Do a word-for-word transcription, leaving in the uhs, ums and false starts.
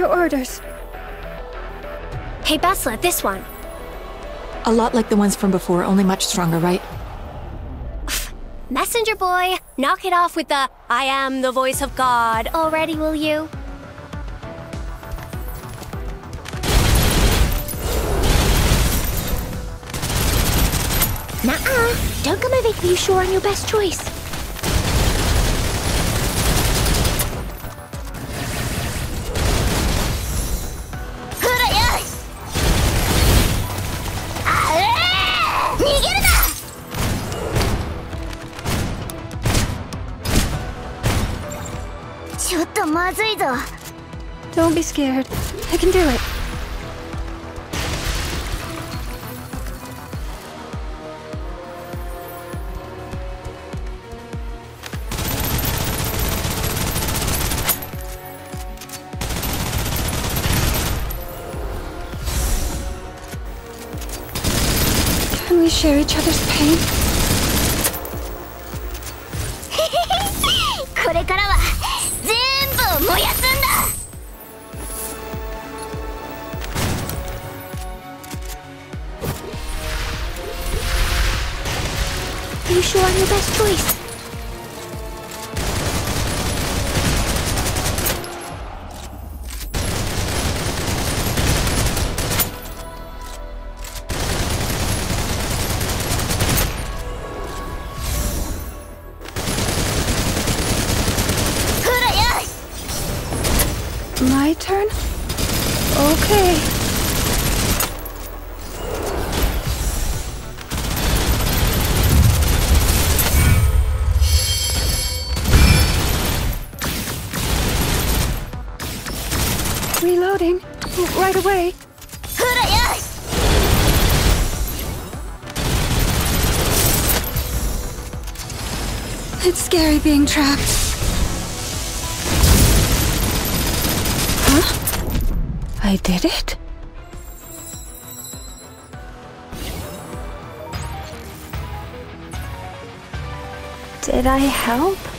your orders? Hey, Basla, this one. A lot like the ones from before, only much stronger, right? Messenger boy, knock it off with the I am the voice of God already, will you? Nuh-uh. Don't come and make me sure on your best choice. Don't be scared. I can do it. Can we share each other's pain? これからは全部燃やすんだ。 Are you sure I'm your best choice? My turn? Okay. Reloading. Right away. It's scary being trapped. Huh? I did it? Did I help?